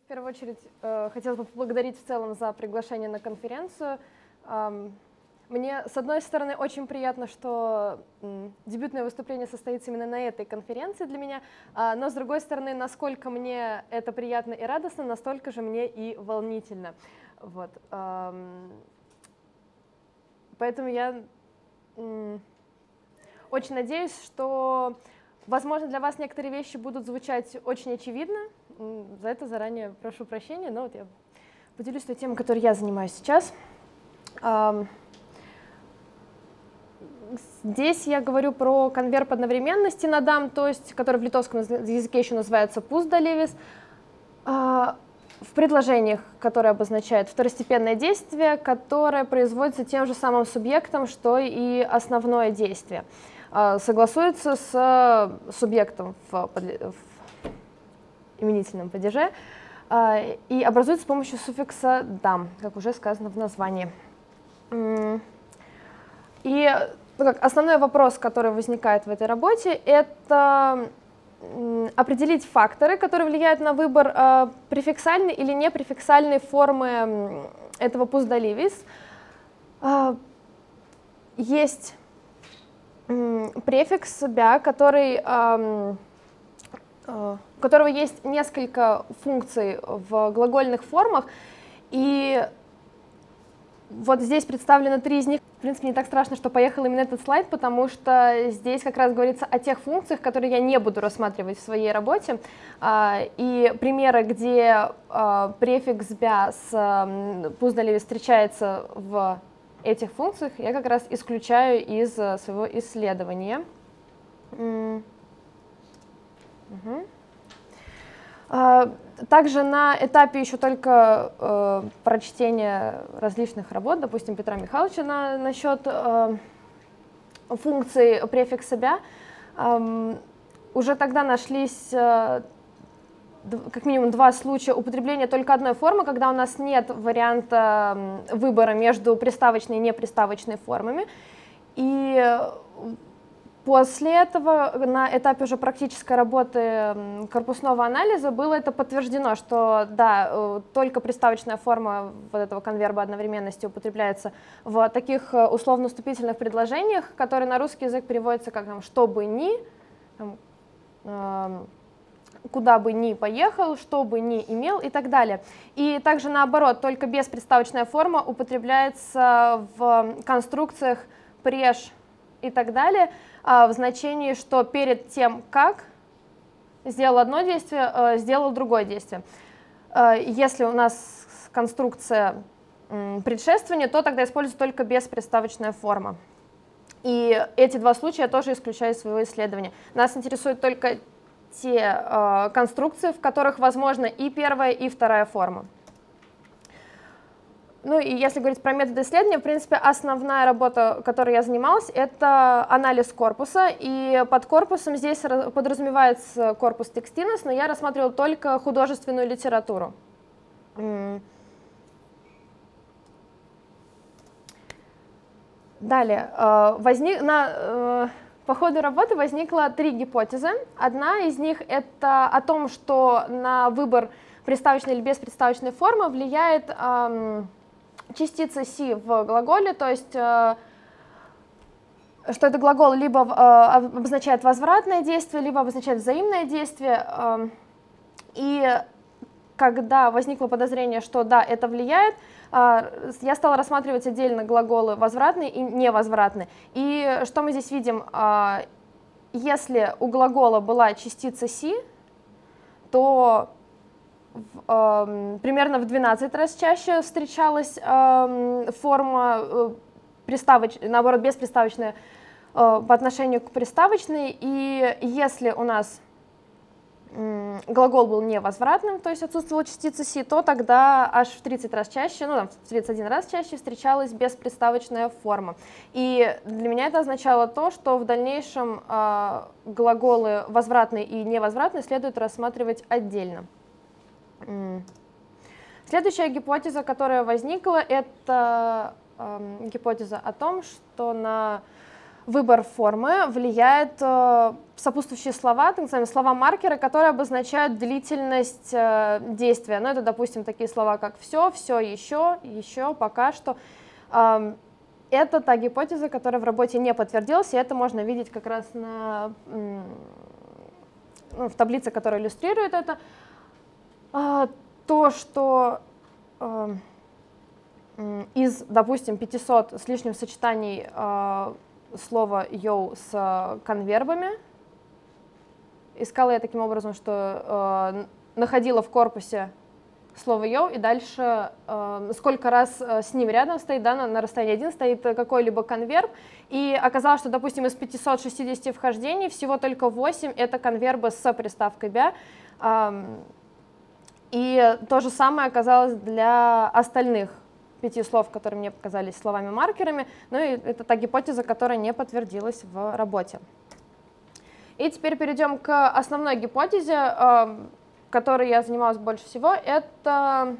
В первую очередь хотела бы поблагодарить в целом за приглашение на конференцию. Мне, с одной стороны, очень приятно, что дебютное выступление состоится именно на этой конференции для меня, но, с другой стороны, насколько мне это приятно и радостно, настолько же мне и волнительно. Вот. Поэтому я очень надеюсь, что, возможно, для вас некоторые вещи будут звучать очень очевидно. За это заранее прошу прощения, но вот я поделюсь той темой, которой я занимаюсь сейчас. Здесь я говорю про конверб одновременности надам, то есть, который в литовском языке еще называется пусдалевис, в предложениях, которые обозначают второстепенное действие, которое производится тем же самым субъектом, что и основное действие. Согласуется с субъектом в именительном падеже и образуется с помощью суффикса «дам», как уже сказано в названии. И основной вопрос, который возникает в этой работе, это определить факторы, которые влияют на выбор префиксальной или непрефиксальной формы этого пусдалевис. Есть префикс «бя», у которого есть несколько функций в глагольных формах, и вот здесь представлено 3 из них. В принципе, не так страшно, что поехал именно этот слайд, потому что здесь как раз говорится о тех функциях, которые я не буду рассматривать в своей работе. И примеры, где префикс «бя» с пусдалевис встречается в этих функциях, я как раз исключаю из своего исследования. Также на этапе еще только прочтения различных работ, допустим, Петра Михайловича насчет функции префикса «бя», уже тогда нашлись как минимум 2 случая употребления только одной формы, когда у нас нет варианта выбора между приставочной и неприставочной формами. И после этого, на этапе уже практической работы корпусного анализа, было это подтверждено, что да, только приставочная форма вот этого конверба одновременности употребляется в таких условно-вступительных предложениях, которые на русский язык переводятся как «что бы ни», «куда бы ни поехал», «что бы ни имел» и так далее. И также наоборот, только бесприставочная форма употребляется в конструкциях «преж» и так далее, в значении, что перед тем, как сделал одно действие, сделал другое действие. Если у нас конструкция предшествования, то тогда используется только бесприставочная форма. И эти 2 случая я тоже исключаю из своего исследования. Нас интересуют только те конструкции, в которых возможна и первая, и вторая форма. Ну и если говорить про методы исследования, в принципе, основная работа, которой я занималась, это анализ корпуса. И под корпусом здесь подразумевается корпус текстинус, но я рассматривала только художественную литературу. Далее, по ходу работы возникло 3 гипотезы. Одна из них это о том, что на выбор приставочной или бесприставочной формы влияет частица «си» в глаголе, то есть что этот глагол либо обозначает возвратное действие, либо обозначает взаимное действие. И когда возникло подозрение, что да, это влияет, я стала рассматривать отдельно глаголы возвратные и невозвратные. И что мы здесь видим? Если у глагола была частица «си», то примерно в 12 раз чаще встречалась форма наоборот, бесприставочная по отношению к приставочной. И если у нас глагол был невозвратным, то есть отсутствовала частица «си», то тогда аж в 30 раз чаще, в 31 раз чаще встречалась бесприставочная форма. И для меня это означало то, что в дальнейшем глаголы возвратные и невозвратные следует рассматривать отдельно. Следующая гипотеза, которая возникла, это гипотеза о том, что на выбор формы влияет сопутствующие слова, так называемые слова-маркеры, которые обозначают длительность действия. Ну, это, допустим, такие слова, как «все», «все еще», «еще», «пока что». Это та гипотеза, которая в работе не подтвердилась, и это можно видеть как раз в таблице, которая иллюстрирует это. То, что из, допустим, 500 с лишним сочетаний слова «йоу» с конвербами, искала я таким образом, что находила в корпусе слово «йоу», и дальше сколько раз с ним рядом стоит, да, на расстоянии 1 стоит какой-либо конверб, и оказалось, что, допустим, из 560 вхождений всего только 8 — это конвербы с приставкой «бя», и то же самое оказалось для остальных 5 слов, которые мне показались словами-маркерами, ну и это та гипотеза, которая не подтвердилась в работе. И теперь перейдем к основной гипотезе, которой я занималась больше всего. Эта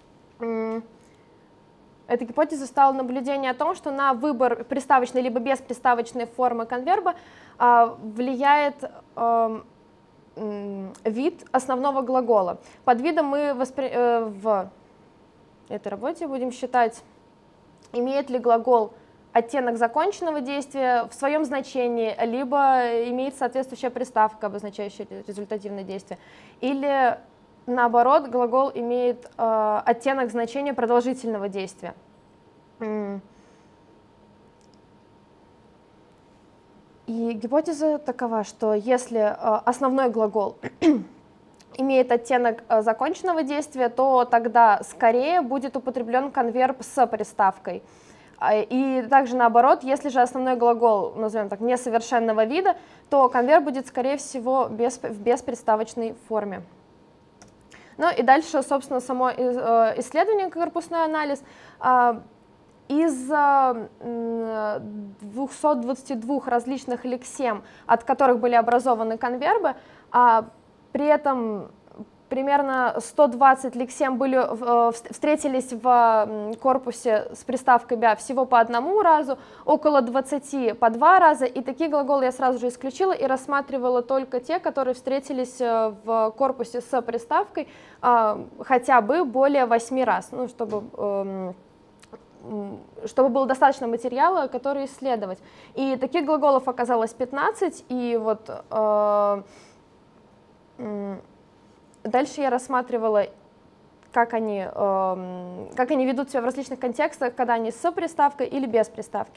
гипотеза стала наблюдение о том, что на выбор приставочной либо бесприставочной формы конверба влияет вид основного глагола. Под видом мы в этой работе будем считать, имеет ли глагол оттенок законченного действия в своем значении, либо имеет соответствующая приставка, обозначающая результативное действие, или наоборот, глагол имеет оттенок значения продолжительного действия. И гипотеза такова, что если основной глагол имеет оттенок законченного действия, то тогда скорее будет употреблен конверб с приставкой. И также наоборот, если же основной глагол, назовем так, несовершенного вида, то конверб будет, скорее всего, в бесприставочной форме. Ну и дальше, собственно, само исследование, корпусной анализ. Из 222 различных лексем, от которых были образованы конвербы, при этом примерно 120 лексем встретились в корпусе с приставкой «бя» всего по одному разу, около 20 по 2 раза, и такие глаголы я сразу же исключила и рассматривала только те, которые встретились в корпусе с приставкой хотя бы более 8 раз, ну, чтобы было достаточно материала, который исследовать. И таких глаголов оказалось 15, и вот дальше я рассматривала, как они ведут себя в различных контекстах, когда они с приставкой или без приставки.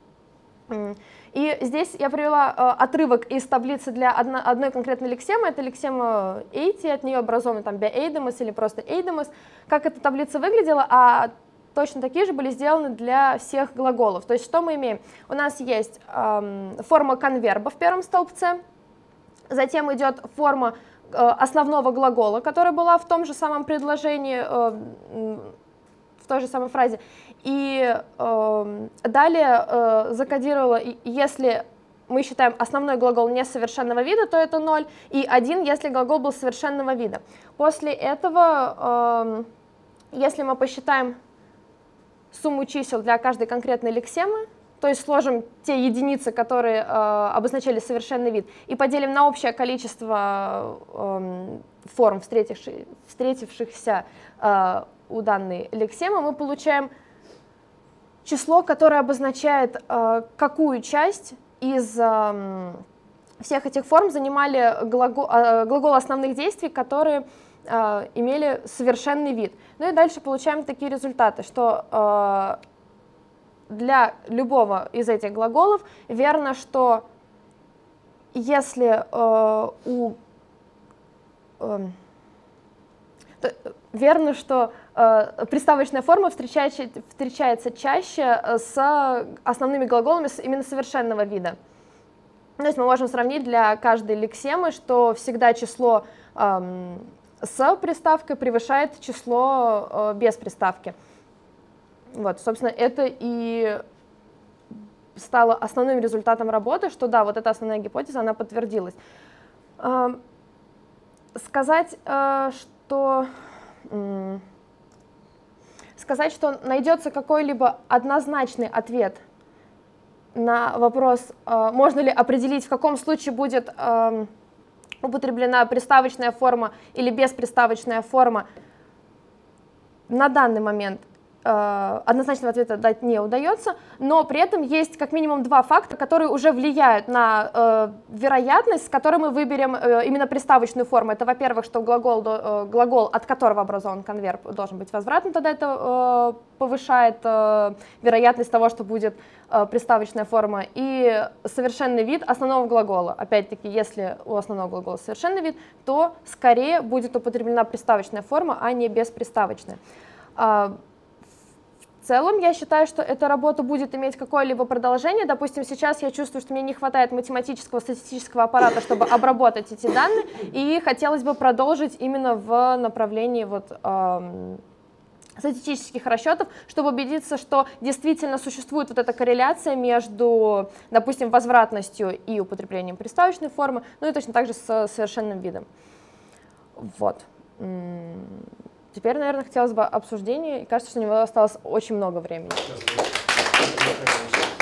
И здесь я привела отрывок из таблицы для одной конкретной лексемы. Это лексема эйти, от нее образованы там «бя-эйдемос» или просто «эйдемос». Как эта таблица выглядела, а точно такие же были сделаны для всех глаголов. То есть что мы имеем? У нас есть форма конверба в первом столбце, затем идет форма основного глагола, которая была в том же самом предложении, в той же самой фразе. И далее закодировала, если мы считаем основной глагол несовершенного вида, то это 0, и 1, если глагол был совершенного вида. После этого, если мы посчитаем сумму чисел для каждой конкретной лексемы, то есть сложим те единицы, которые обозначали совершенный вид, и поделим на общее количество форм, встретившихся у данной лексемы, мы получаем число, которое обозначает, какую часть из всех этих форм занимали глаголы основных действий, которые имели совершенный вид. Ну и дальше получаем такие результаты, что для любого из этих глаголов верно, что если приставочная форма встречается чаще с основными глаголами именно совершенного вида. То есть мы можем сравнить для каждой лексемы, что всегда число с приставкой превышает число без приставки. Вот, собственно, это и стало основным результатом работы, что да, вот эта основная гипотеза, она подтвердилась. Сказать, что найдется какой-либо однозначный ответ на вопрос, можно ли определить, в каком случае будет употреблена приставочная форма или бесприставочная форма, на данный момент однозначного ответа дать не удается, но при этом есть как минимум два фактора, которые уже влияют на вероятность, с которой мы выберем именно приставочную форму. Это, во-первых, что глагол, от которого образован конверб, должен быть возвратным, тогда это повышает вероятность того, что будет приставочная форма, и совершенный вид основного глагола. Опять-таки, если у основного глагола совершенный вид, то скорее будет употреблена приставочная форма, а не бесприставочная. В целом, я считаю, что эта работа будет иметь какое-либо продолжение. Допустим, сейчас я чувствую, что мне не хватает математического, статистического аппарата, чтобы обработать эти данные, и хотелось бы продолжить именно в направлении статистических расчетов, чтобы убедиться, что действительно существует вот эта корреляция между, допустим, возвратностью и употреблением приставочной формы, ну и точно так же с совершенным видом. Вот. Теперь, наверное, хотелось бы обсуждения, и кажется, что у него осталось очень много времени.